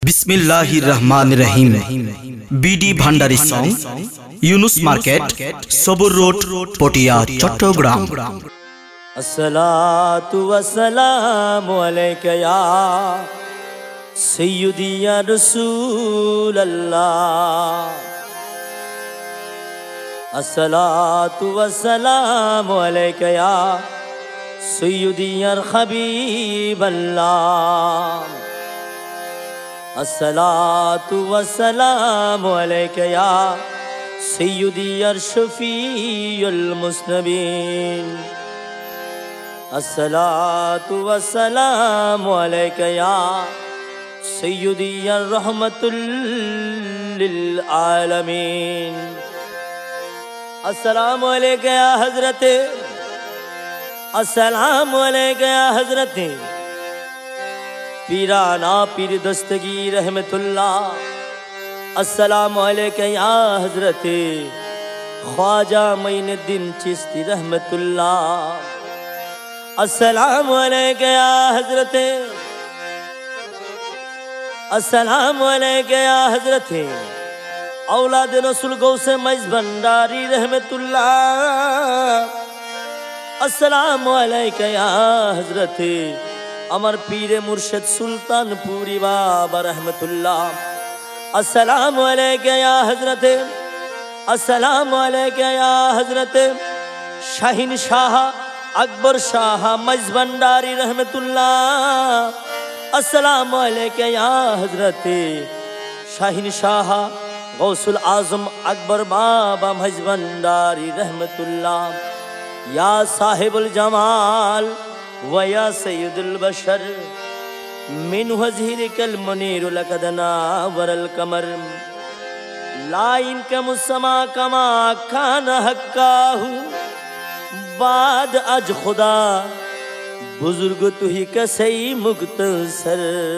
बिस्मिल्लाहिर्रहमानिर्रहीम। BD Bhandari song, Yunus market, Sabur road, Patiya, Chattogram. अस्सलातु वस्सलामु अलैका या सय्यदी या रसूल अल्लाह। अस्सलातु वस्सलामु अलैका या सय्यदी या हबीब अल्लाह। अस्सलातु वस्सलामु अलैका या सय्यदी या शफीउल मुज़नबीन। अस्सलातु वस्सलामु अलैका या सय्यदी या रहमतुल लिल आलमीन। अस्सलामु अलैका या हज़रते, अस्सलामु अलैका या हज़रते पीराना पीर दस्तगीर रहमतुल्लाह। अस्सलामु अलैका या हज़रते ख्वाजा मोइनुद्दीन चिश्ती रहमतुल्लाह। अस्सलामु अलैका या हज़रते, अस्सलामु अलैका या हज़रते औलाद रसूल गौसे मैज़ भंडारी रहमतुल्लाह। अस्सलामु अलैका या हज़रते अमर पीरे मुर्शिद सुल्तानपुरी बाबा रहमतुल्लाह। अस्सलामु अलैका या हज़रते, अस्सलामु अलैका या हज़रते शाहीन शाह अकबर शाह मैज़ भंडारी रहमतुल्लाह। अस्सलामु अलैका या हज़रते शाहीन शाह गौसुल आज़म अकबर बाबा मैज़ भंडारी रहमतुल्लाह। या साहिबुल जमाल व या सय्यदुल बशर मिन वज़ीरिकल मुनीर लक़द नावरल कमर। ला इनका मुसमा कमा खान हक्काहू बाद अज खुदा बुजुर्ग तु ही कसई मुख्तसर।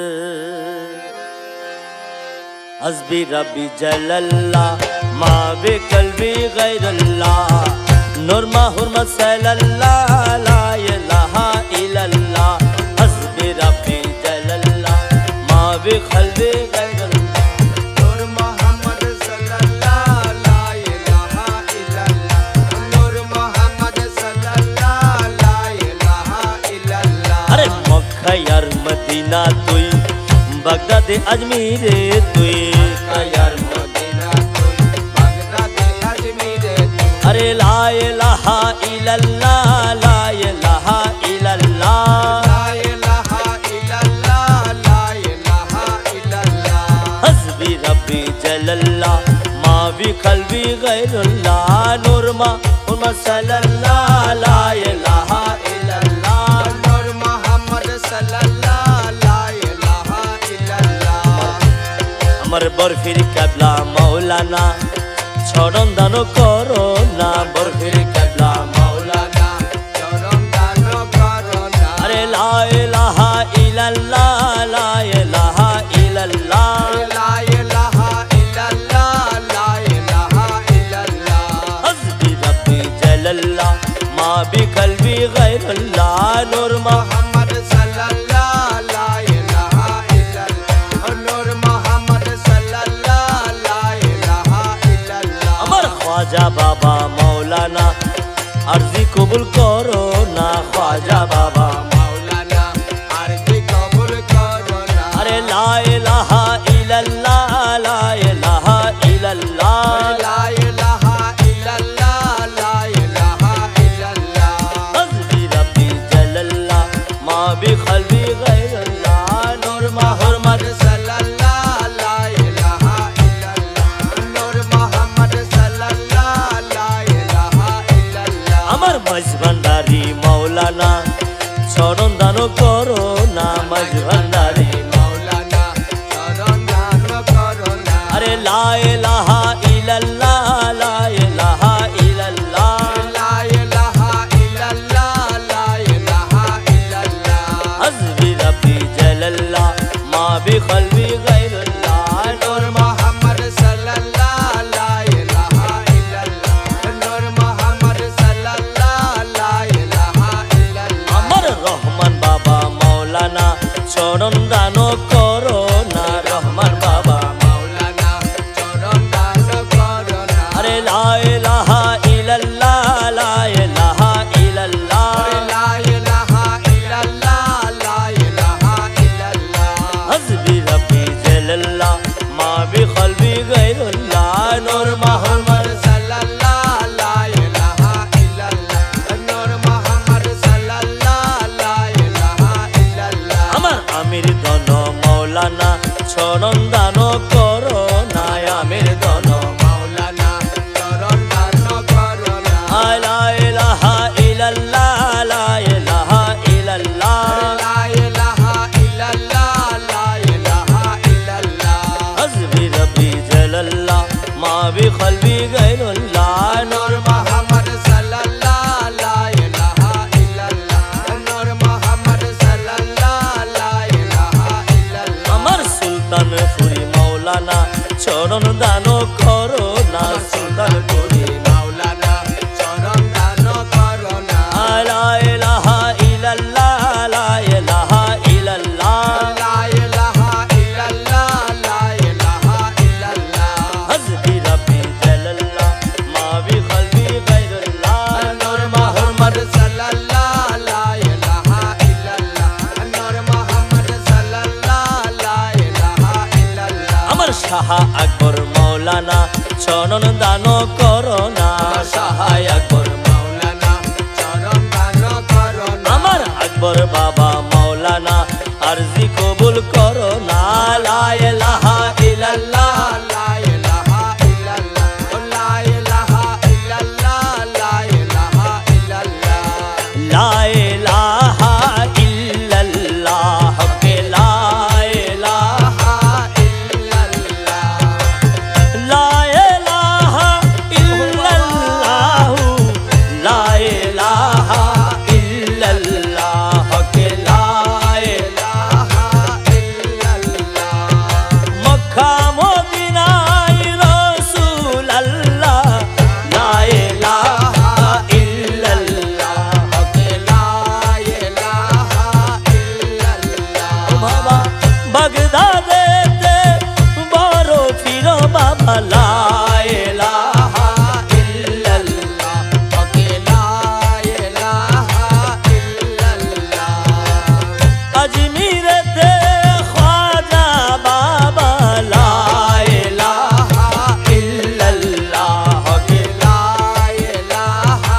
हस्बी रब्बी जलल्लाह मा बे कल्बी गैरल्लाह। नूर मा हुर्मत सल्लल्लाह ला इलाहा इल्लल्लाह। हस्बी रब्बी जलल्लाह मा बे कल्बी गैरल्लाह। नूर मोहम्मद सल्लल्लाह ला इलाहा इल्लल्लाह। नूर मोहम्मद सल्लल्लाह ला इलाहा इल्लल्लाह। अरे मक्का यार मदीना तुई बगदाद अजमीर तुई। यार मदीना तुई बगदाद अजमीर तुई। अरे ला इलाहा इल्लल्लाह ला इलाहा इल्लल्लाह। ला इलाहा इल्लल्लाह ला इलाहा इल्लल्लाह। हस्बी रब्बी जलल्लाह मा बी कल्बी गैरुल्लाह। नूर मा हुर्मत सल्लल्लाह ला इलाहा इल्लल्लाह। नूर मोहम्मद सल्लल्लाह ला इलाहा इल्लल्लाह। अमर बरफिर कबला मौलाना चरण दान करो ना। बरफिर कबला मौलाना चरण दान करो ना। अरे ला इलाहा इल्लल्लाह ला इलाहा इल्लल्लाह। ला इलाहा इल्लल्लाह ला इलाहा इल्लल्लाह। हस्बी रब्बी जलल्लाह मा बी कल्बी गैरुल्लाह। नूर मा मोहम्मद सल्लल्लाह ला इलाहा इल्लल्लाह। नूर मोहम्मद सल्लल्लाह ला इलाहा इल्लल्लाह। अमर ख्वाजा बाबा मौलाना अर्जी कबूल करो ना। ख्वाजा बाबा मौलाना अर्जी कबूल करो ना। अरे ला इलाहा इल्लल्लाह ला इलाहा इल्लल्लाह। ला इलाहा इल्लल्लाह ला इलाहा इल्लल्लाह। हस्बी रब्बी जलल्लाह मा बी कल्बी गैरुल्लाह। नूर मा हुर्मत सल्लल्लाह ला इलाहा इल्लल्लाह। नूर मोहम्मद सल्लल्लाह ला इलाहा इल्लल्लाह। अमर मैज़ भंडारी मौलाना चरण दान करो ना। मैज़ भंडारी मौलाना चरण दान करो ना। अरे ला इलाहा इल्लल्लाह ला इलाहा इल्लल्लाह। ला इलाहा इल्लल्लाह ला इलाहा इल्लल्लाह। हस्बी रब्बी जलल्लाह मा बी कल्बी गैरुल्लाह। नूर मोहम्मद सल्लल्लाह ला इलाहा इल्लल्लाह। नूर मोहम्मद सल्लल्लाह ला इलाहा इल्लल्लाह। अमर रहमान बाबा मौलाना चरण दान करो ना। रहमान চরণ দান করো না আমির দন মাওলানা চরণ দান করো না লা ইলাহা ইল্লাল্লাহ লা ইলাহা ইল্লাল্লাহ লা ইলাহা ইল্লাল্লাহ লা ইলাহা ইল্লাল্লাহ হাসবি রব্বি জালাল্লাহ মা বি কলবি গায়রুল্লাহ নূর মুহাম্মদ সাল্লাল্লাহ লা ইলাহা ইল্লাল্লাহ নূর মুহাম্মদ সাল্লাল্লাহ লা ইলাহা ইল্লাল্লাহ আমার সুলতান ফুরি মাওলানা চরণ দান করো না সুলতানপুরি মাওলানা চরণ দান করো না লা ইলাহা ইল্লাল্লাহ লা ইলাহা ইল্লাল্লাহ লা ইলাহা ইল্লাল্লাহ লা ইলাহা ইল্লাল্লাহ হাসবি রব্বি জালাল্লাহ মা বি কলবি গায়রুল্লাহ নূর মুহাম্মদ সাল্লাল্লাহ লা ইলাহা ইল্লাল্লাহ নূর মুহাম্মদ সাল্লাল্লাহ লা ইলাহা ইল্লাল্লাহ আমার শাহ আকবর মাওলানা চরণ দান করো না শাহ আকবর মাওলানা চরণ দান করো না আমার আকবর বাবা মাওলানা আরজি কবুল করো না লা ইলাহা ইল্লাল্লাহ লা ইলাহা ইল্লাল্লাহ লা ইলাহা ইল্লাল্লাহ লা ইলাহা ইল্লাল্লাহ লা ইলাহা ইল্লাল্লাহ কে লা ইলাহা লা ইলাহা ইল্লাল্লাহ লা ইলাহা ইল্লাল্লাহ কে লা ইলাহা মক্কা মদিনায় রাসূল আল্লাহ লা ইলাহা ইল্লাল্লাহ কে লা বাবা বাগদাদেতে বড় পীর বাবা লা ইলাহা ইল্লাল্লাহ আজমিরেতে খাজা বাবা লা ইলাহা ইল্লাল্লাহ কে লা ইলাহা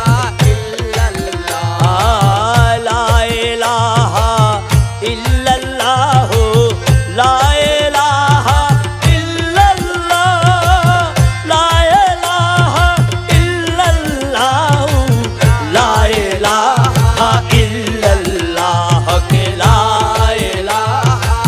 ইল্লাল্লাহ লা ইলাহা ইল্লাল্লাহ লা ইলাহা ইল্লাল্লাহ লা ইলাহা ইল্লাল্লাহ কে লা ইলাহা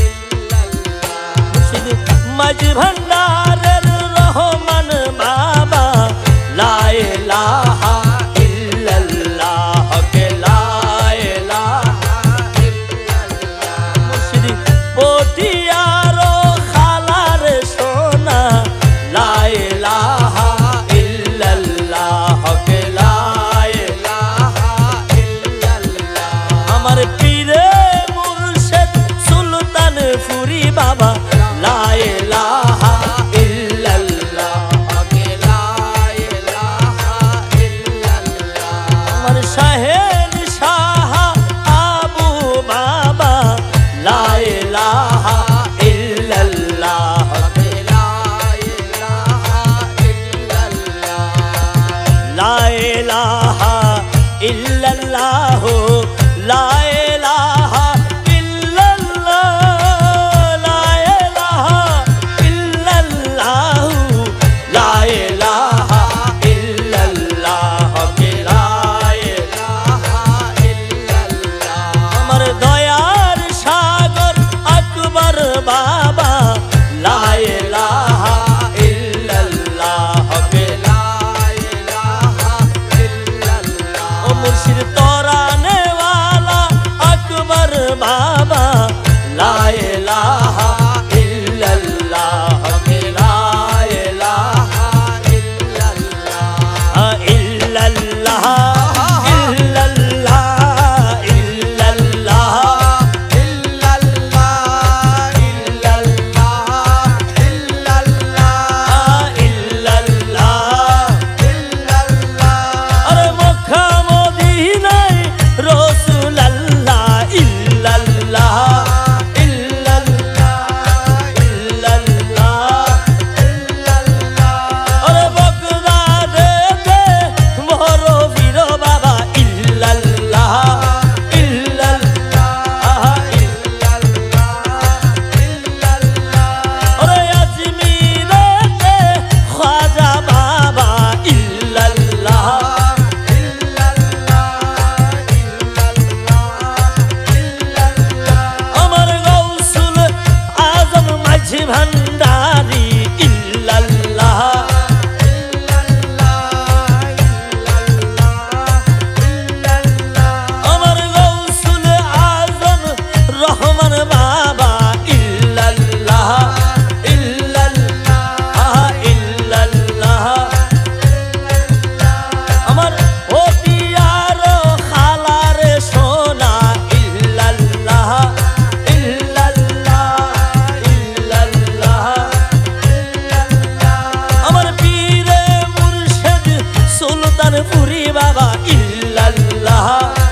শুধু মাঝ ভান্ডারের রহমান বাবা লা ইলাহা ইল্লাল্লাহ কে লা ইলাহা মুর্শিদি পটিয়ার খালার সোনা লা ইলাহা ইল্লাল্লাহ কে লা ইলাহা আমার পীরে মুর্শিদ সুলতান ফুরি বাবা লা ইলাহা ইল্লাল্লাহ মাঝি ভান্ডারি ইল্লাল্লাহ আমার গৌসুল আজম রহমান বাবা ইল্লাল্লাহ ইল্লাল্লাহ ইল্লাল্লাহ আমার ওটিয়ার খালার সোনা ইল্লাল্লাহ ইল্লাল্লাহ ইল্লাল্লাহ আমার পীরে মুর্শিদ সুলতানপুরি বাবা ইল্লাল্লাহ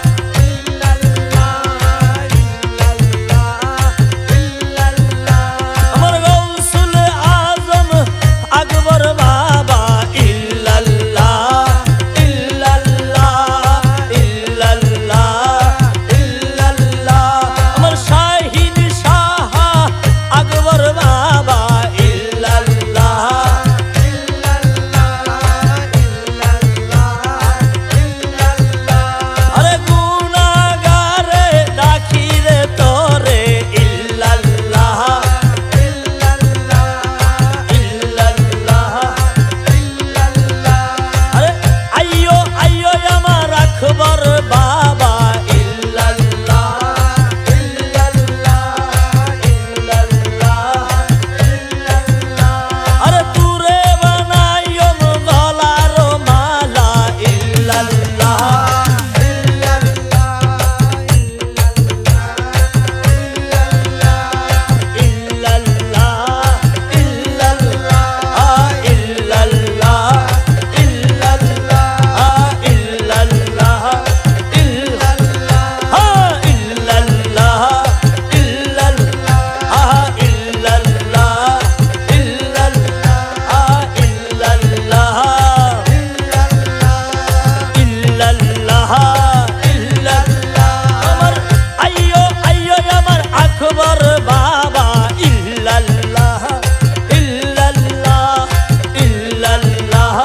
আমার গৌসুল আজম আকবর বাবা ইল্লাল্লাহ ইল্লাল্লাহ ইল্লাল্লাহ ইল্লাল্লাহ আমার শাহিন শাহ আকবর বাবা ইল্লাল্লাহ আরে গুনাহগারে ডাকি রে তোরে ইল্লাল্লাহ ইল্লাল্লাহ আরে আইয়ো আইয়ো আমার আকবর বাবা ইল্লাল্লাহ ইল্লাল্লাহ আরে তুরে বানাইও গলার মালা ইল্লাল্লাহ আমার আইয়ো আইয়ো আমার আকবর বাবা ইল্লাল্লাহ ইল্লাল্লাহ ইল্লাল্লাহ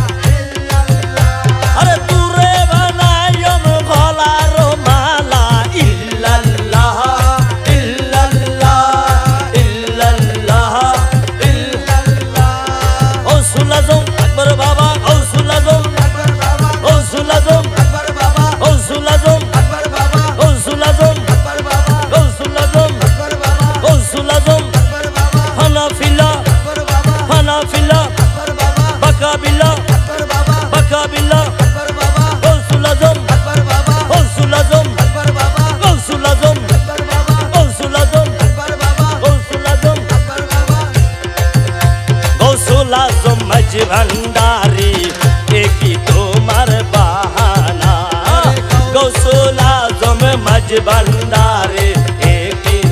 আরে তুরে বানাইও গলার মালা ইল্লাল্লাহ ইল্লাল্লাহ ইল্লাল্লাহ ইল্লাল্লাহ গৌসুল আজম আকবর বাবা গৌসুল আজম গৌসুল আজম গৌসুল আজম গৌসুল আজম গৌসুল আজম গৌসুল আজম হানাফিলা হানাফিলা বাকাবিলা বাকাবিলা গৌসুল আজম গৌসুল আজম গৌসুল আজম গৌসুল আজম গৌসুল আজম গৌসুল আজম মাঝি ভান্ডারি একই তোমার বাহানা গৌসুল আজম মাঝি ভান্ডারি একই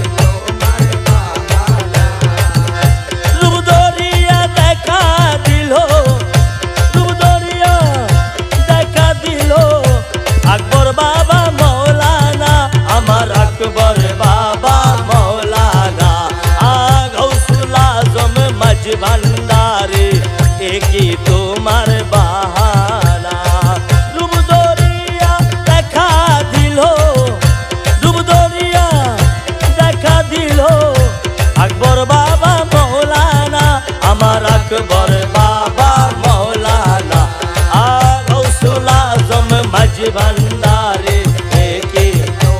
রূপদরিয়া দেখা দিল রূপদরিয়া দেখা দিল আকবর বাবা মৌলানা আমার আকবর বাবা মৌলানা গৌসুল আজম মাঝি ভান্ডারি একই তোমার বাহানা রূপদরিয়া দেখা দিল রূপদরিয়া দেখা দিল আকবর বাবা মৌলানা আমার আকবর বাবা মৌলানা গৌসুল আজম মাঝি ভান্ডারি একই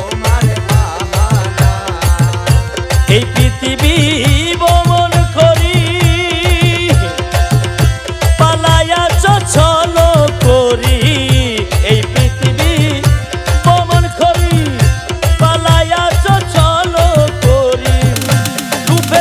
এই পৃথিবী ভ্রমণ করি পালায়া চলো করি এই পৃথিবী ভ্রমণ করি পালায়া চলো করি রূপের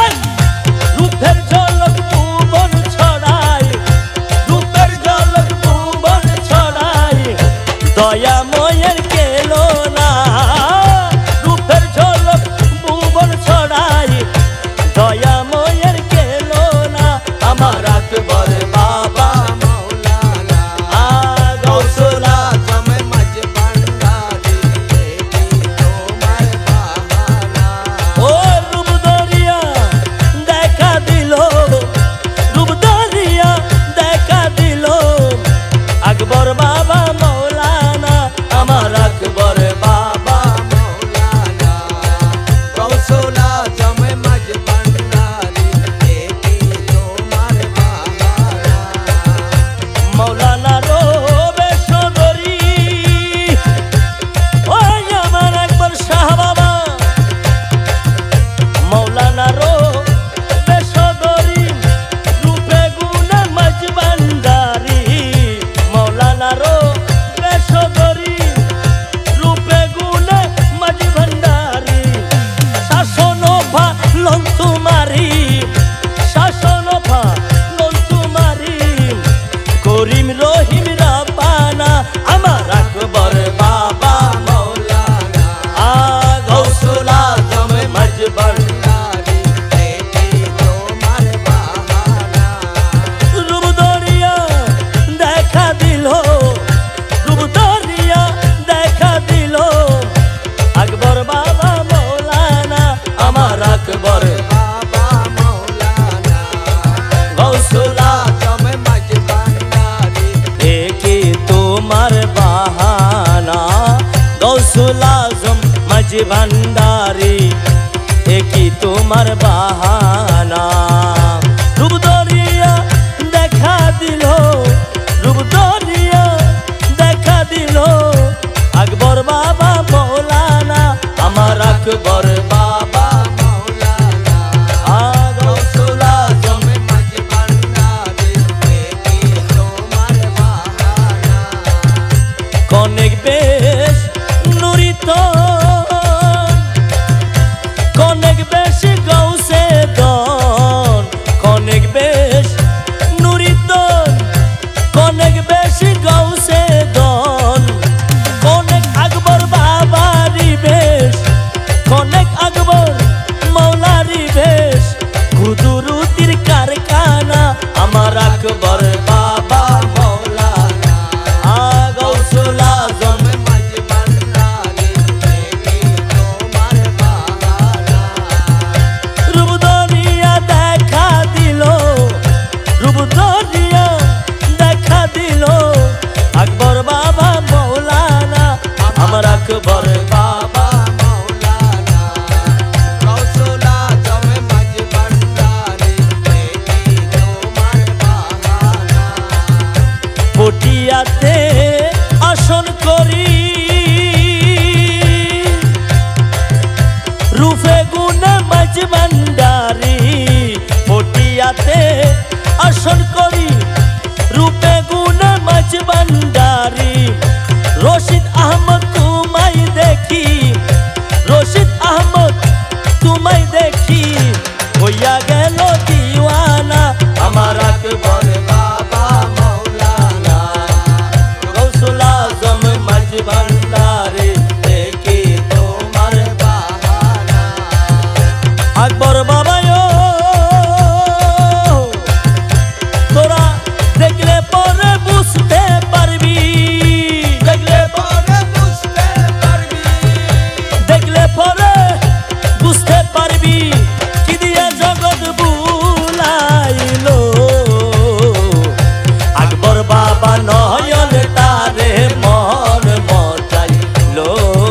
ঝলক ভুবন ছড়াই রূপের ঝলক ভুবন ছড়াই দয়াময়ের কেলো না রূপের ঝলক ভুবন ছড়াই দয়াময়ের কেলো না আমার আকবর বাবা গৌসুল আজম ও রূপদরিয়া দেখা দিল মাঝি ভান্ডারি একই তোমার বাহানা রূপ দরিয়া দেখা দিল রূপ দরিয়া দেখা দিল আকবর বাবা মৌলানা আমার আকবর বাবা মৌলানা গৌসুল আজম মাঝি ভান্ডারি একই তোমার বাহানা কনেক বেশ নুরিত কনেক বেশ গৌসে দন কনেক বেশ নুরিত কনেক বেশ গৌসে দন কনেক আকবর বাবারি বেশ কনেক আকবর মৌলারি বেশ কুদুরুতির কারখানা আমার আকবর বাবা মৌলানা গৌসুল আজম মাঝি ভান্ডারি একই তোমার বাহানা রূপ দরিয়া দেখা দিল রূপ দরিয়া দেখা দিল আকবর বাবা মৌলানা আমার আকবর বাবা মৌলানা গৌসুল আজম মাঝি ভান্ডারি একই তোমার বাহানা পটিয়াতে আসন করি রূপে গুণে মাঝি ভান্ডারি পটিয়াতে আসন করি রূপে গুণে মাঝি ভান্ডারি রশিদ আহমদ তোমায় দেখি রশিদ আহমদ তোমায় দেখি হইয়া গেল দিওয়ানা আমার আকবর বাবা মৌলানা গৌসুল আজম মাঝি ভান্ডারি দেখি তোমার বাহানা আকবর বাবা তোরা দেখলে পরে বুঝতে পারবি দেখলে পরে বুঝতে পারবি দেখলে পরে বুঝতে পারবি কি দিয়ে জগৎ বুলাইলো আকবর বাবা নয়ন তারে মন মজাইলো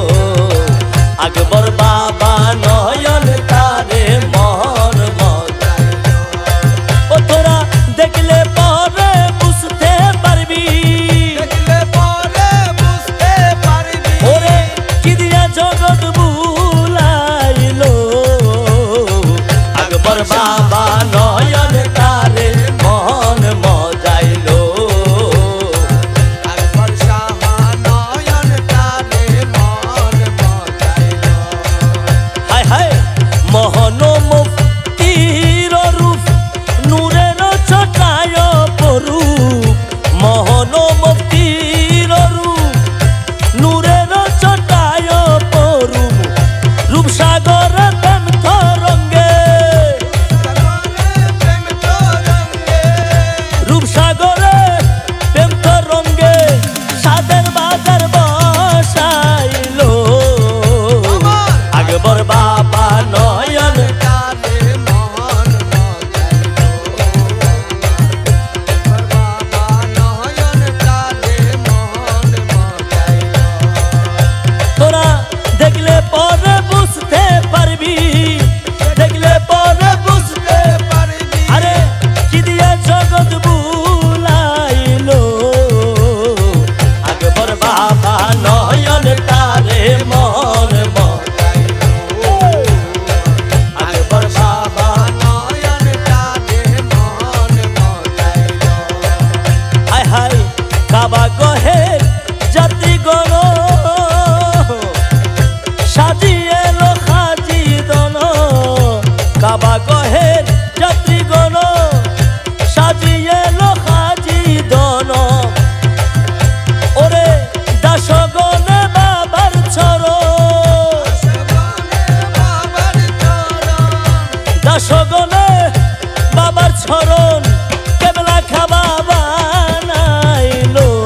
আকবর বাবা নয়ন তারে মন মজাইলো ও তোরা দেখলে পরে বুঝতে পারবি দেখলে পরে বুঝতে পারবি ওরে কি দিয়া জগৎ বুলাইলো আকবর বাবা নয়ন তারে মন মজাইলো আকবর শাহ নয়ন তারে মন মজাইলো হায় হায় মোহন মুক্তির রূপ নূরের ছটায় পরূপ মোহন মুক্তির রূপ নূরের ছটায় পরূপ রূপসাগর প্রেম তরঙ্গে প্রেম তরঙ্গে রূপসাগরে প্রেম তরঙ্গে সাদের বাজার বসাইলো আকবর বাবা নয়ন তারে মন মজাইলো বাবা নয়ন তারে মন মজাইলো তোরা দেখলে পরে বুঝতে পারবি দেখলে পরে বুঝতে পারবি আরে কি দিয়া জগৎ বুলাইলো আকবর বাবা নয়ন তারে মন মজাইলো আকবর বাবা নয়ন তারে মন মজাইলো হায় হায় কাবা গহের যাত্রীগণ সাজিয়ে এলো খাজি দন কাবা গহের যাত্রীগণ সাজিয়ে এলো খাজি দন ওরে দাসগণে বাবার চরণ বাবার চরণ দাসগণে বাবার চরণ কেবলা খাবা বানাইলো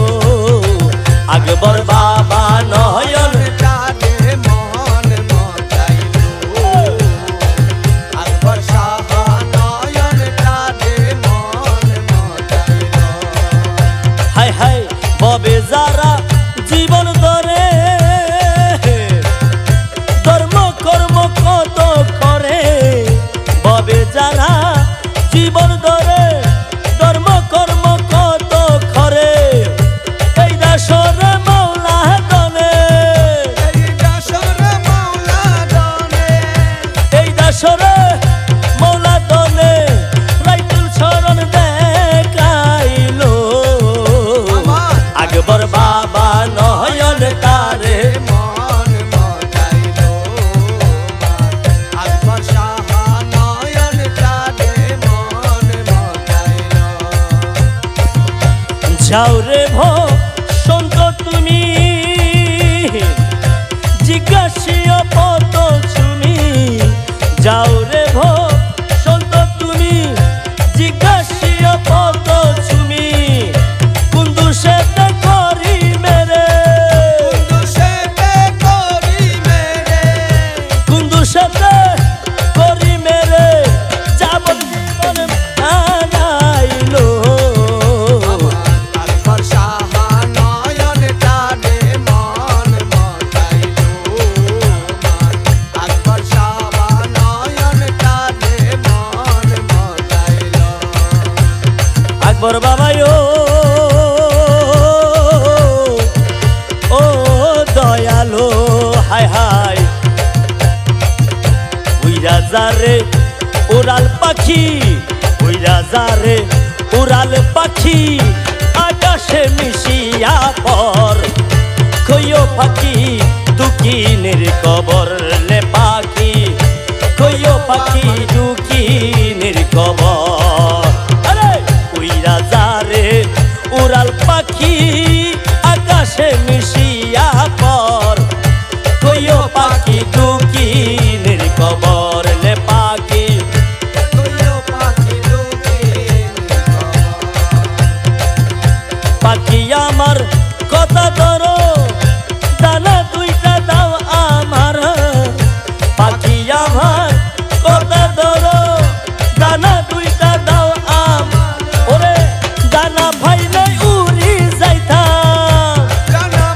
আকবর বাবা নয়ন তারে মন মজাইলো আকবর শাহ নয়ন তারে মন মজাইলো হায় হায় ববে যারা জীবন ধরে যাও রে বসন্ত তুমি জিজ্ঞাসিয়া পত তুমি যাও রে বসন্ত তুমি জিজ্ঞাসিয়া পত তুমি কুন্দু সেতে করি মেরে কুন্দু সেতে করি মেরে যাব জীবন আনাইলো আকবর বাবাই ও দয়ালো হায় হায় ওই রাজারে উড়াল পাখি ওই রাজারে উড়াল পাখি আকাশে মিশিয়া পর কইও পাখি দুকিনের কবর লে পাখি কইও পাখি দুকিনের কবর রাজারে উড়াল পাখি আকাশে মিশিয়া পর কইও পাখি দুকিনের কবর লে পাখি পাখি আমার কথা ধরো দানা দুইটা দাও আমার পাখি আমার কথা ধরো দানা দুইটা দাও আমার ওরে দানা পাইলে উড়ি যাইতাম দানা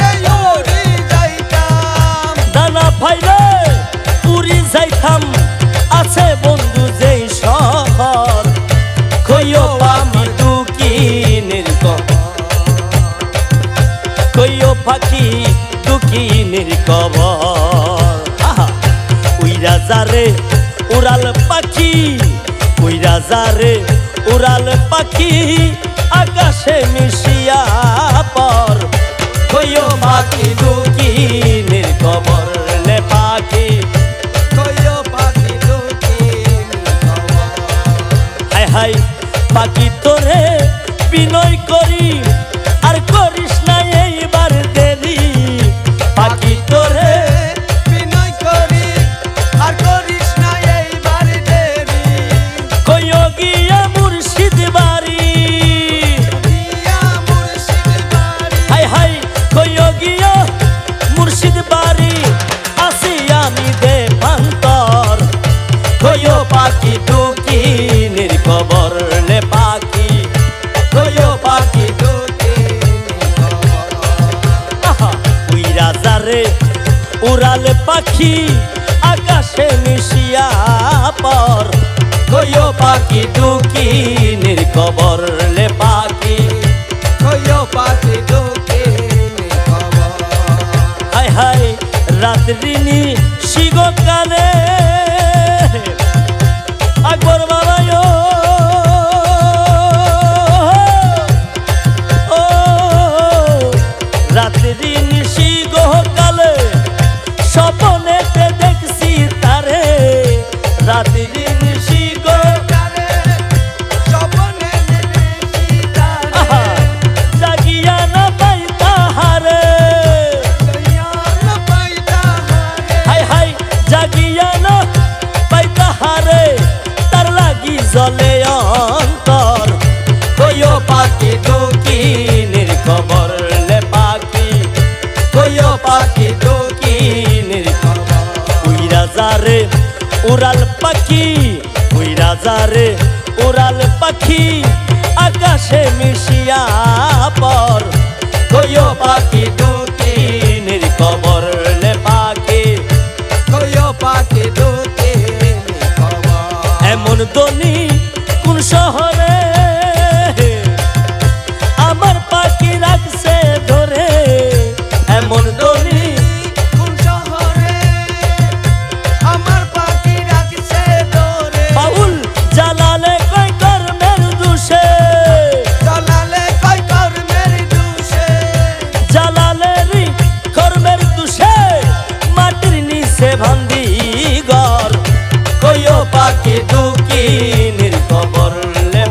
পাইলে উড়ি যাইতাম আছে বন্ধু যেই শহর কইও পাখি দুকিনের কইও পাখি দুকিনের কবর ওই রাজারে উড়াল পাখি ওই রাজারে উড়াল পাখি আকাশে মিশিয়া পর কইও পাখি দুকিনের কবর লে পাখি হায় হায় পাখি তোরে বিনয় করি আর করিস না এইবার দেরি পাখি তোরে বিনয় করি আর করিস না এইবার দেরি কইও গিয়া মুর্শিদ বাড়ি হায় হায় কইও গিয়া মুর্শিদ বাড়ি আসি আমি দেবান্তর কইও পাখি দুকিনের কবর লে পাখি কইও পাখি ওই রাজারে উড়াল পাখি আকাশে মিশিয়া পর কইও পাখি দুকিনের কবর লে পাখি হায় হায় রাত্রিনি শিগকালে আকবর বাবাই ও রাত্রি নিশি গহকালে স্বপ্নেতে দেখছি তারে রাত্রি নিশি গহকালে জাগিয়া না পাই তাহারে হায় হায় জাগিয়া না পাই তাহারে তার লাগি জলে অন্তর কইও পাখি দুকিনের কবর লে পাখি কইও পাখি দুকিনের কবর ওই রাজারে উড়াল পাখি ওই রাজারে উড়াল পাখি আকাশে মিশিয়া পর কইও পাখি দুকিনের কবর লে পাখি এমন দনি কোন শহরে আমার পাখি রাখছে ধরে এমন দনি কোন শহরে আমার পাখি রাখছে ধরে বাউল জালালে কয় কর্মের দুষে জালালে কয় কর্মের দুষে জালালেরই কর্মের দুষে মাটির নিচে ভান্দি ঘর কইও পাখি দুকিনের কবর লে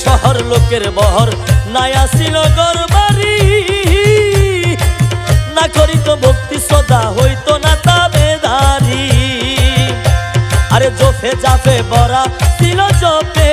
শহর লোকের বহর নায়া ছিল গরবারি না করিত ভক্তি শ্রদ্ধা হইতো না তাবেদারি আরে জোফে জাফে বরা ছিল জোফে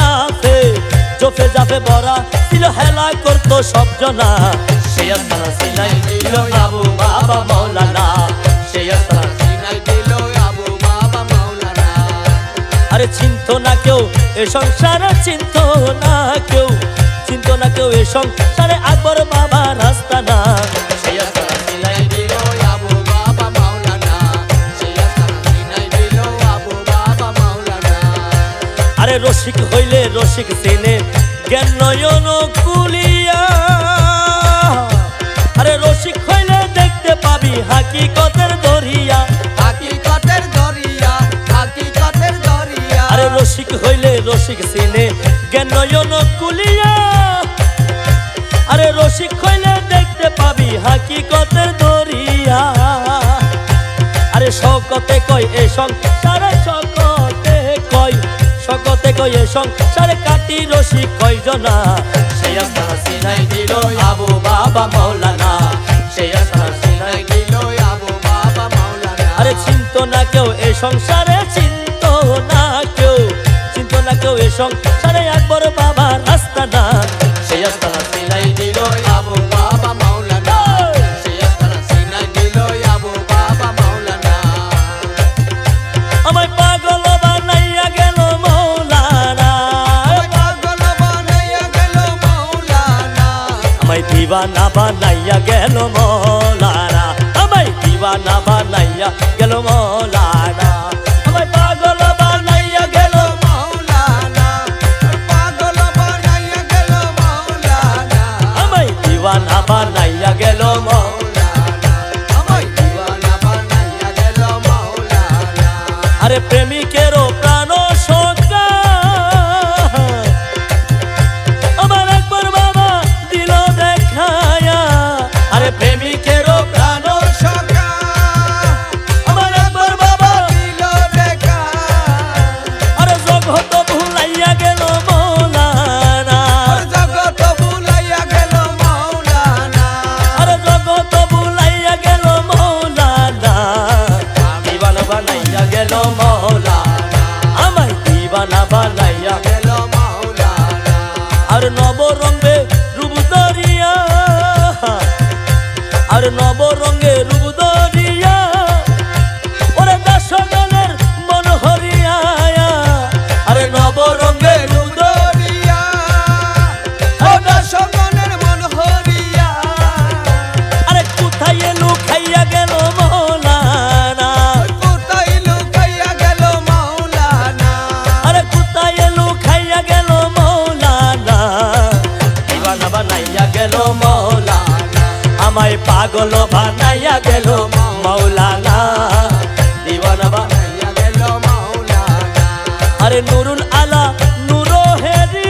জাফে বরা ছিল হেলা করতো সব জনা সেই আস্তানা সিনাই দিল আবু বাবা মাওলানা সেই আস্তানা সিনাই দিল আবু বাবা মাওলানা আরে চিনতো না কেউ এ সংসারে চিনতো না কেউ এ সংসারে আকবর বাবার আস্তানা সেই আস্তানা সিনাই দিল আবু বাবা মাওলানা সেই আস্তানা সিনাই দিল আবু বাবা মাওলানা আরে রসিক হইলে রসিক চিনে জ্ঞান নয়ন কুলিয়া আরে রসিক হইলে দেখতে পাবি হাকিকতের দরিয়া আরে রসিক হইলে রসিক চিনে জ্ঞান নয়ন কুলিয়া আরে রসিক হইলে দেখতে পাবি হাকিকতের দরিয়া আরে শকতে কয় এ সংসারে শকতে কয় এ সংসারে কাটি রসিক কয়জনা সেই আস্তানা সিনাই দিল আবু বাবা মাওলানা সেই আস্তানা সিনাই দিল আবু বাবা মাওলানা আরে চিনতো না কেউ এ সংসারে চিনতো না কেউ এ সংসারে আকবর বাবার আস্তানা সেই আস্তানা সিনাই দিল আবু বাবা মাওলানা সেই আস্তানা সিনাই দিল আবু বাবা মাওলানা আমায় পাগল বানাইয়া গেল মাওলানা আমায় দিওয়ানা বানাইয়া গেল মাওলানা আমায় দিওয়ানা বানাইয়া গেল মাওলানা আমায় পাগল বানাইয়া গেল আমায় দিওয়ানা বানাইয়া গেল আরে প্রেমিকেরও প্রাণ সজ্ঞা আমার আকবর বাবা দিল দেখায়া আরে প্রেমিকেরও প্রাণ সজ্ঞা আমার আকবর বাবা দিল দেখা আরে জগত ভুলাইয়া গেল মাওলানা আরে জগত ভুলাইয়া গেল মাওলানা দিওয়ানা বানাইয়া গেল মাওলানা আমায় দিওয়ানা বানাইয়া গেল মাওলানা আর নবরঙ্গে রূপ দরিয়া ওরে দাসগণের মন হরিয়া আরে নবরঙ্গে রূপ দরিয়া আরে কোথায় লুকাইয়া গেল মাওলানা আরে কোথায় লুকাইয়া গেল মাওলানা দিওয়ানা বানাইয়া গেল মাওলানা আমায় পাগল বানাইয়া গেল মাওলানা দিওয়ানা বানাইয়া গেল মাওলানা আরে নুরুল আলা নুরোহেরি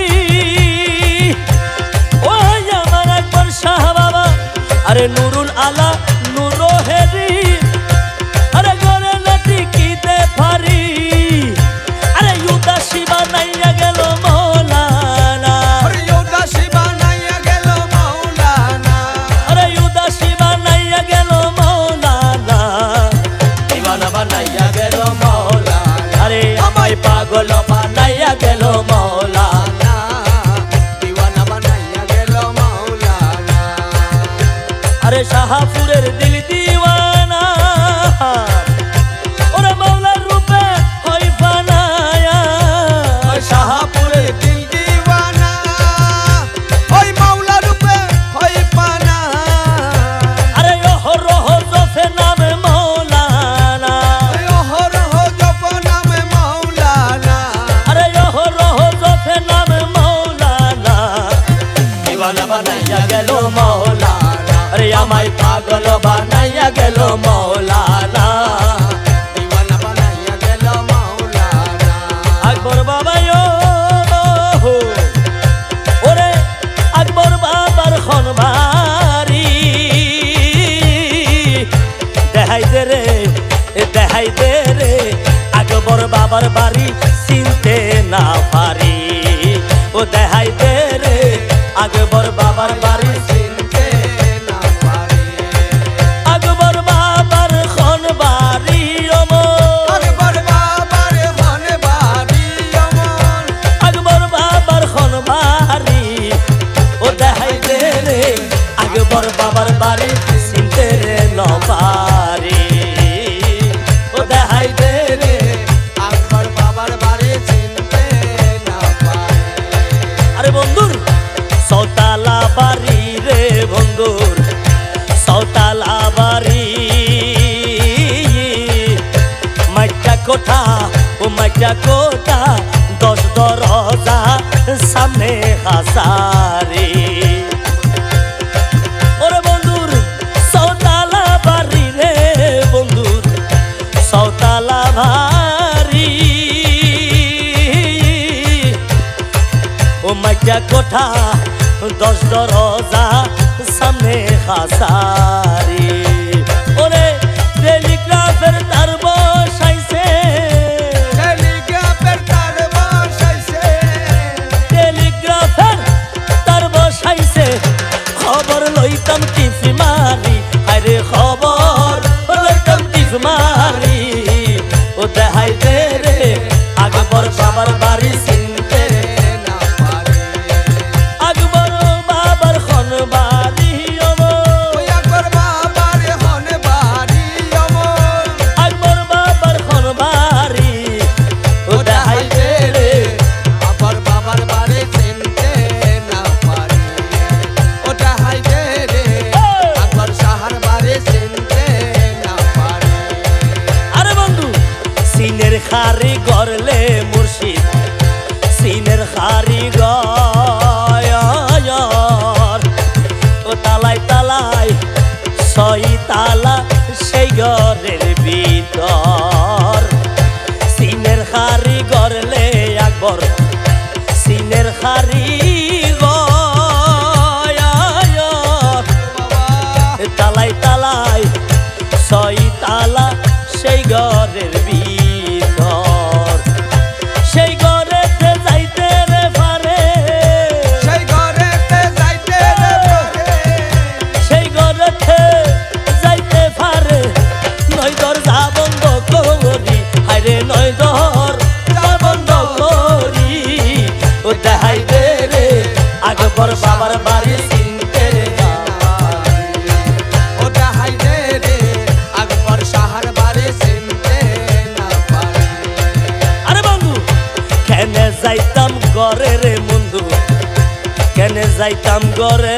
ওই আমার আকবর শাহ বাবা আরে নুরুল আলা নুরোহেরি আরে গরে লাটি কিতে পারি আরে উদাসী বানাইয়া গেল মাওলানা আরে উদাসী বানাইয়া গেল মাওলানা আরে উদাসী বানাইয়া গেল মাওলানা দিওয়ানা বানাইয়া গেল মাওলানা আরে আমায় পাগল বানাইয়া গেল মাওলানা দিওয়ানা বানাইয়া গেল মাওলানা আরে শাহপুরের দিল দিওয়ানা ওরে মাওলার রূপে হই ফানায়া শাহপুরের দিল দিওয়ানা ওই মাওলা রূপে হই পানা আরে অহরহ জফে নামে মাওলানা ওই অহরহ জপ নামে মাওলানা আরে অহরহ জফে নামে মাওলানা দিওয়ানা বানাইয়া গেল মাওলানা আরে আমায় পাগল বানাইয়া গেল মাওলানা দিওয়ানা বানাইয়া গেল মাওলানা আকবর বাবায়ো ওরে আকবর বাবার খনবারি দেখাই দে রে আকবর বাবার বাড়ি চিনতে না পারি ও দেখাই দে রে আকবর বাবার বাড়ি চিনতে না পারি আকবর বাবার খন বাড়ি অমর আকবর বাবার খন বাড়ি অমর আকবর বাবার খন বাড়ি ও দেখাই দে রে আকবর বাবার বাড়ি চিনতে রে নপারি ও দেখাই দে রে আকবর বাবার বাড়ি চিনতে না পারি আরে বন্ধুর সৌতালা বাড়ি রে বন্ধুর সৌতালা বাড়ি মাইটা কোঠা ও মাইটা কোঠা 10 দরজা সামনে হাসারি ওরে বন্ধুর সৌতালা বাড়ি রে বন্ধুর সৌতালা বাড়ি ও মাইটা কোঠা 10 দরজা সামনে হাসারি ওরে টেলিগ্রাফের তার বসাইছে টেলিগ্রাফের তার বসাইছে টেলিগ্রাফের তার বসাইছে খবর লইতাম টিপি মারি আরে খবর লইতাম টিপি মারি ও দেখাই দে রে আকবর বাবার বাড়ি চিনতে না পারি আকবর বাবার খন বাড়ি ওই আকবর বাবার খন বাড়ি অমর আকবর বাবার খন বাড়ি ও দেখাই দে রে আকবর বাবার বাড়ি চিনতে না পারি ওটা হাইদে রে আকবর শাহর বাড়ি চিনতে না পারি আরে বন্ধু সিনের খারি গড়লে মুর্শিদ সিনের খারি গয়র ও তালাই তালাই ছয় তালা সেই ঘরের ভিতর সিনের খারি গড়লে আকবর সিনের খারি গয়র তালাই তালাই ছয় তালা সেই ঘরের ভিতর সেই ঘরেতে যাইতে রে পারে সেই ঘরেতে যাইতে রে পারে সেই ঘরেতে যাইতে পারে নয় দরজা বন্ধ করি হায়রে নয় দরজা বন্ধ করি ও দেখাই দে রে আকবর বাবার বাড়ি চিনতে না ওটা হাইদে রে আকবর শাহর বাড়ি চিনতে না পারি আরে বন্ধু কেনে যাইতাম ঘরে রে বন্ধু কেনে যাইতাম ঘরে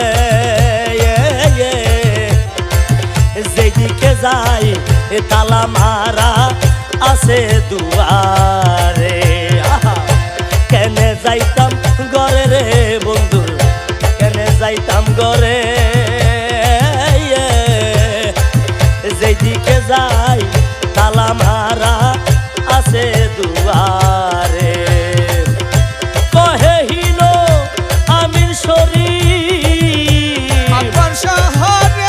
যেদিকে যাই তালা মারা আছে দুয়ারে আহা, কেনে যাইতাম ঘরে রে বন্ধু কেনে যাইতাম ঘরে যেদিকে যাই তালা মারা আছে দুয়ারে কহে হিল আমির শরীফ আকবর শহরে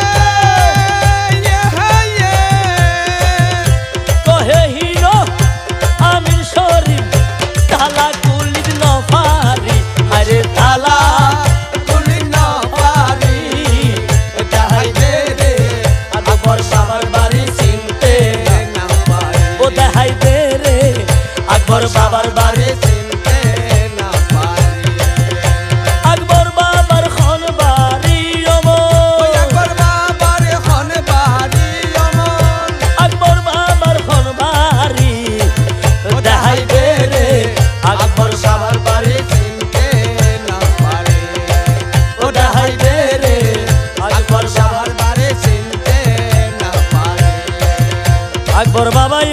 কহে হিল আমির শরীফ তালা কুলিদ নফারি আরে তালা তুলি না পারি ওটা হাইদে রে আকবর শাহর বাড়ি চিনতে না পারি ও দেখাই দে রে আকবর বাবার বাড়ি চিনতে না পারি আকবর বাবার খন বাড়ি ওই অমর আকবর বাবার খন বাড়ি অমর আকবর বাবার খন বাড়ি দেখাই দে রে আকবর শাহর বাড়ি চিনতে না পারি ও দেখাই দে রে আকবর শাহর বাড়ি চিনতে না পারি আকবর বাবাই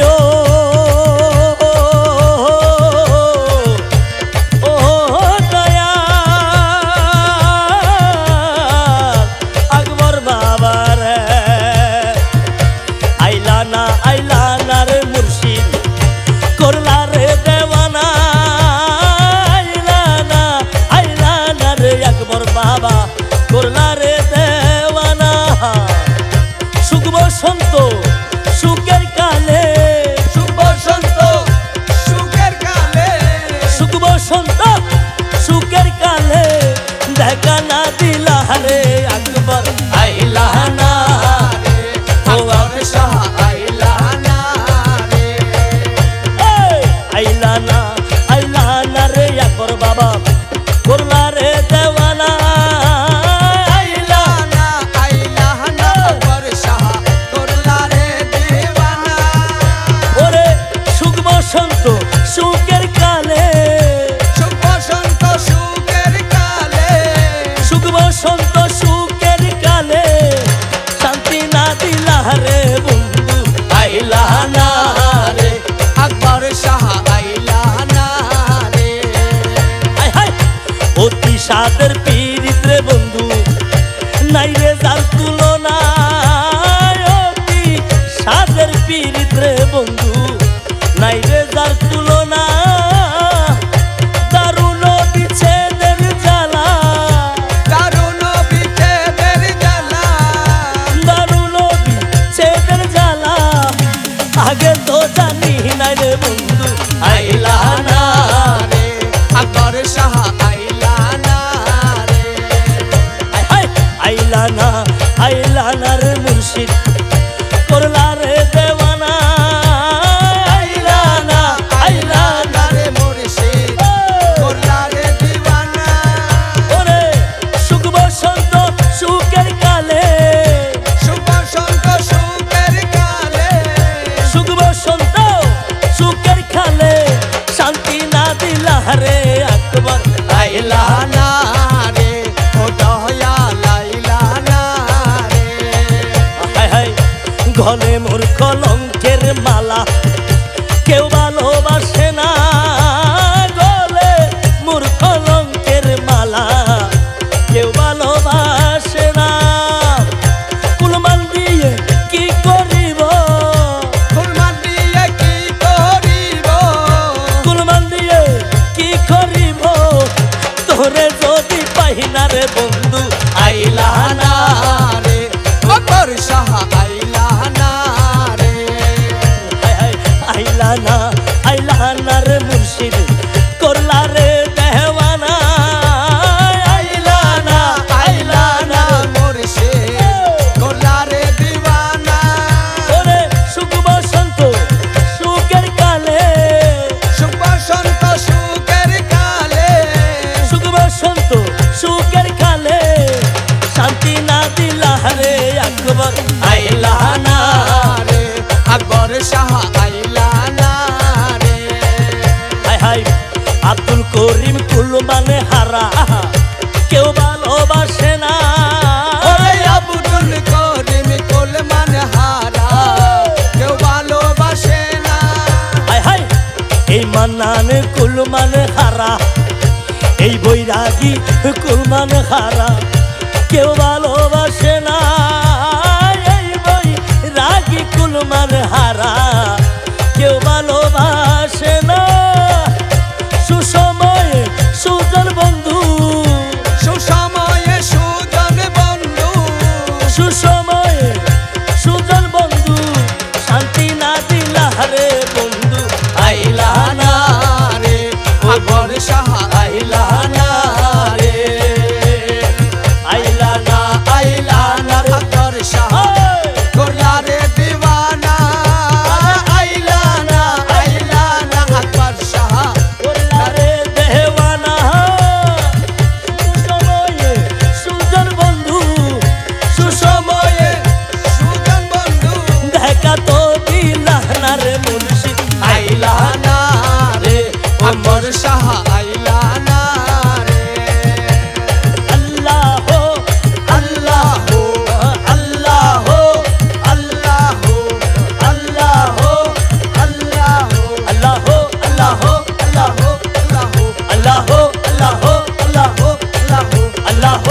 ও দয়া আকবর বাবার আইলানা রে মুর্শিদ করলা রে দেওয়ানা আইলানা রে আকবর বাবা করলা রে দেওয়ানা সুখ বসন্ত সুখের কালে শুভ বসন্ত সুখের কালে সুখ বসন্ত রে বন্ধু আইলা না রে আকবর শাহ আইলা না রে হায় হায় অতি সাদের পীড়িত রে বন্ধু নাই রে যার তুলনা অতি সাদের পীড়িত রে বন্ধু নাই রে যার তুলনা দারুণ বিচ্ছেদের জ্বালা দারুণ বিচ্ছেদের জ্বালা দারুণ বিচ্ছেদের জ্বালা আগে তো জানি নাই রে বন্ধু আইলা না রে আকবর শাহ আইলা না রে আইলা না রে মুর্শিদ করলা রে দেওয়ানা আইলা না রে মুর্শিদ করলা রে দিওয়ানা ওরে সুখ বসন্ত সুখের কালে শুভ বসন্ত সুখের কালে সুখ বসন্ত সুখের খালে শান্তি না দিলা রে আকবর আইলা না রে ও দয়াল আইলা না রে হায় হায় গলে মোর কলঙ্কের মালা কেউ ভালোবাসে না গলে মোর কলঙ্কের মালা কেউ ভালোবাসে না কুলমান দিয়ে কি করিব ফুলমান দিয়ে কি করিব কুলমান দিয়ে কি করিব তোরে যদি পাই না রে বন্ধু আইলা না রে আকবর শাহ আইলা না রে আইলা না রে মুর্শিদ করলা রে দেওয়ানা আইলা না মুর্শিদ করলা রে দিওয়ানা ওরে সুখ বসন্ত সুখের কালে শুভ বসন্ত সুখের কালে সুখ বসন্ত সুখের কালে শান্তি না দিলা রে আকবর আইলা না রে আকবর শাহ আইলা না রে হায় হায় আব্দুল করিম কুল মানে হারা কেউ ভালোবাসে না ওরে আব্দুল করিম কুল মান হারা কেউ ভালোবাসে না হায় হায় এই মান্নান কুল মানে হারা এই বৈরাগী কুল মানে হারা কেউ ভালোবাসে না এই বৈরাগী কুল মানে হারা কেউ ভালোবাসে না সুসময়ে সুজন বন্ধু সুসময়ে সুজন বন্ধু সুসময়ে সুজন বন্ধু শান্তি না দিলা রে বন্ধু আইলা না রে আকবর শাহ আইলা না রে আইলা না আকবর শাহ করলা রে দিওয়ানা আইলা না আকবর শাহ করলা রে দেওয়ানা সুসময়ে সুজন বন্ধু সুসময়ে সুজন বন্ধু দেখা তো দিলা না রে মুর্শিদ আইলা না রে আকবর শাহ আইলা না রে আল্লাহ আল্লাহ আল্লাহ আল্লাহ আল্লাহ আল্লাহ আল্লাহ আল্লাহ আল্লাহ আল্লাহ আল্লাহ আল্লাহ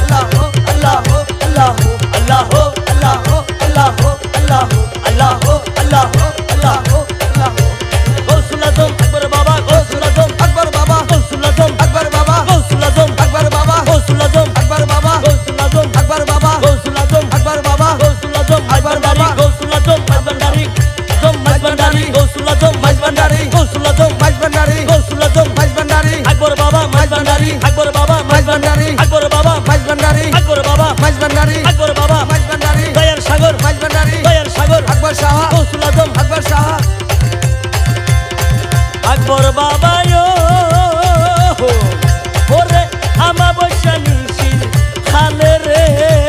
গৌসুল আজম আকবর বাবা গৌসুল আজম আকবর বাবা গৌসুল আজম আকবর বাবা গৌসুল আজম আকবর বাবা গৌসুল আজম আকবর বাবা গৌসুল আজম আকবর বাবা গৌসুল আজম আকবর বাবা গৌসুল আজম মাইজবান্ডারি গৌসুল আজম মাইজবান্ডারি মাইজবান্ডারি গৌসুল আজম মাইজবান্ডারি গৌসুল আজম মাইজবান্ডারি গৌসুল আজম মাইজবান্ডারি আকবর বাবা মাইজবান্ডারি আকবর বাবা মাইজবান্ডারি আকবর বাবা মাইজবান্ডারি আকবর বাবা মাইজবান্ডারি আকবর বাবা মাইজবান্ডারি দয়ার সাগর মাইজবান্ডারি দয়ার সাগর আকবর শাহ গৌসুল আজম আকবর শাহ আকবর বাবা ওরে আমা বৈশা নিশির খালে রে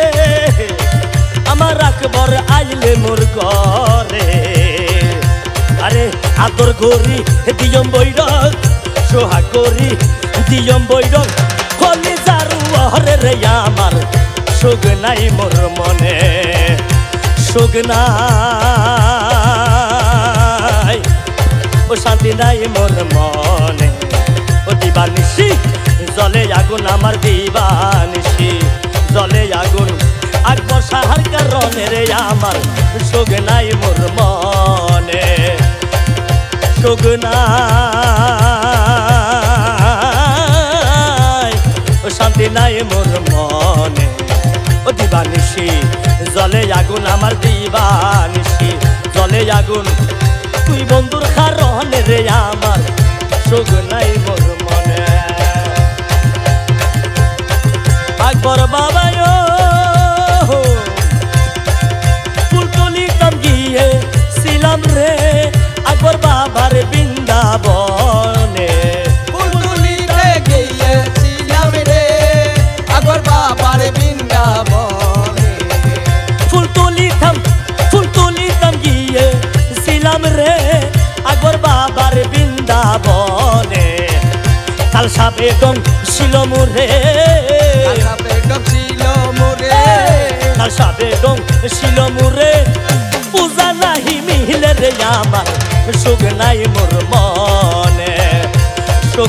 আমার আকবর আইলে মোর ঘরে আরে আদর করি দিয়ম বৈরক সোহাগ করি দিয়ম বৈরক কলি জারু হরে রে আমার সুখ নাই মোর মনে সুখ নাই ও শান্তি নাই মোর মনে ও দিবানিশি জলে আগুন আমার দিবানিশি জলে আগুন আকবর সাহার কারণে রে আমার সুখ নাই মোর মনে সুখ নাই ও শান্তি নাই মোর মনে ও দিবানিশি জলে আগুন আমার দিবানিশি জলে আগুন তুই বন্ধুর কারণে রে আমার সুখ নাই মোর মনে আকবর বাবা ফুল তুলিতাম গিয়ে ছিলাম রে আকবর বাবার বৃন্দাবনে ফুল তুলিতে গিয়েছিলাম রে আকবর বাবার বৃন্দাবনে ফুল তুলিতাম গিয়ে ছিলাম রে আকবর বাবার বৃন্দাবনে কালসা বেগম ছিল মোরে কালসা বেগম ছিল মোরে কালসা বেগম ছিল মোরে পূজা নাহি মিলে রে আমার সুখ নাই মোর মনে সুখ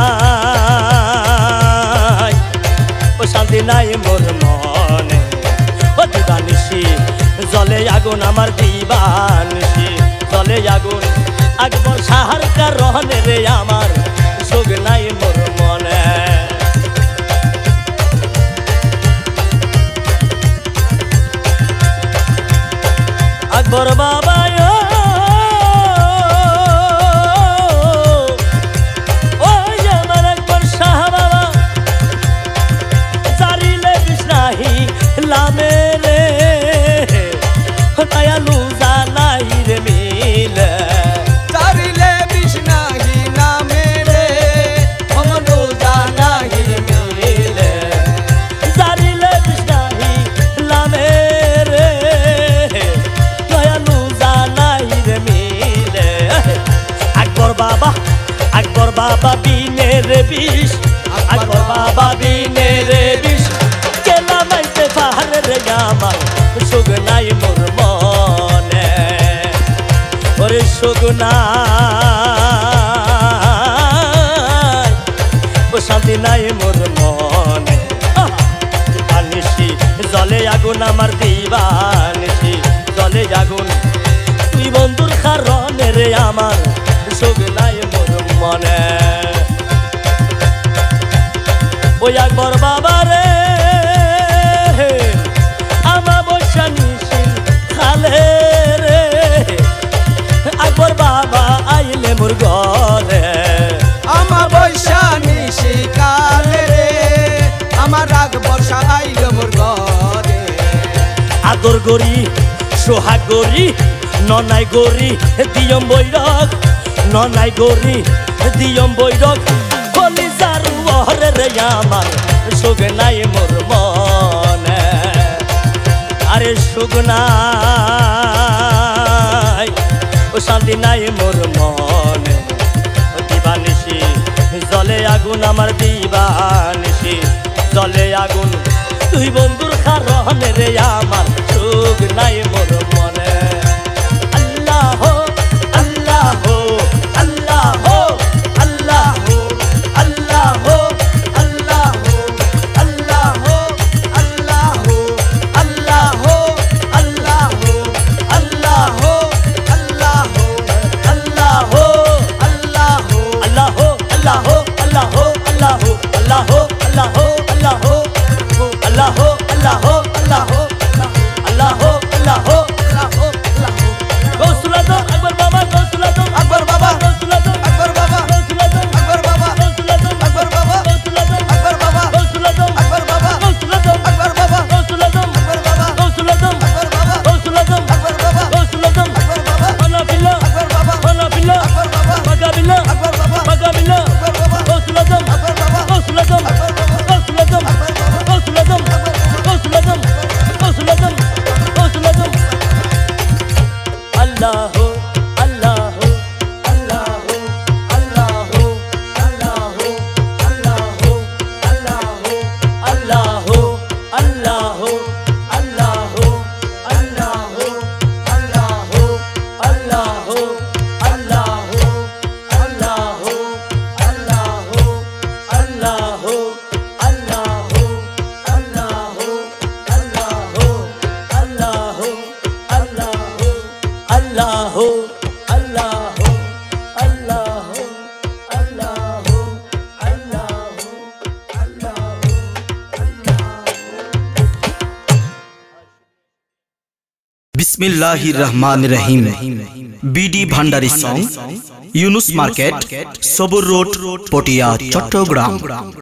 নাই ও শান্তি নাই মোর মনে ও দিবানিশি জলে আগুন আমার দিবানিশি জলে আগুন আকবর সাহার কারণে রে আমার সুখ নাই মোর মনে আকবর বাবা ওই আমার আকবর শাহ বাবা জারিলে বিষ্ণাহি লামে রে দয়ালু জানাই রে মিলে চারিলে বিষ্ণাহি নামে রে মমনু জানাহি মিলে জারিলে বিষ্ণাহি লামে রে দয়ালু জানাই রে মিলে আকবর বাবা বিনে রে বিষ আকবর বাবা বিনে রে বিষ কেলা মাইতে পাহাড়ে রে আমার সুখ নাই মোর মনে ওরে সুখ নাই ও শান্তি নাই মোর মনে দিবানিশি জলে আগুন আমার দিবানিশি জলে আগুন তুই বন্ধুর কারণে রে আমার সুখ নাই মোর মনে ওই আকবর বাবা রে আমা বসা নিশিল খালে রে আকবর বাবা আইলে মোর ঘরে আমার বৈশা নিশি কালে রে আমার রাগ বর্ষা আইল মোর ঘরে আদর গরি সোহাগ গরি ননাই গরি দিয়ম বৈরক ননাই গরি দিয়ম বৈরক হলি যারু হরে রে আমার সুখ নাই মোর মনে আরে সুখ নাই ও শান্তি নাই মোর মনে দিবানিশি জলে আগুন আমার দিবানিশি জলে আগুন তুই বন্ধুর কারণে রে আমার সুখ নাই মোর মনে আল্লাহ আল্লাহ আল্লাহ আল্লাহ আল্লাহ আল্লাহ আল্লাহ আল্লাহ আল্লাহ আল্লাহ আল্লাহ আল্লাহ बिस्मिल्लाहिर रहमानिर रहीम। BD Bhandari song, Yunus market, Sabur road, Patiya, Chattogram.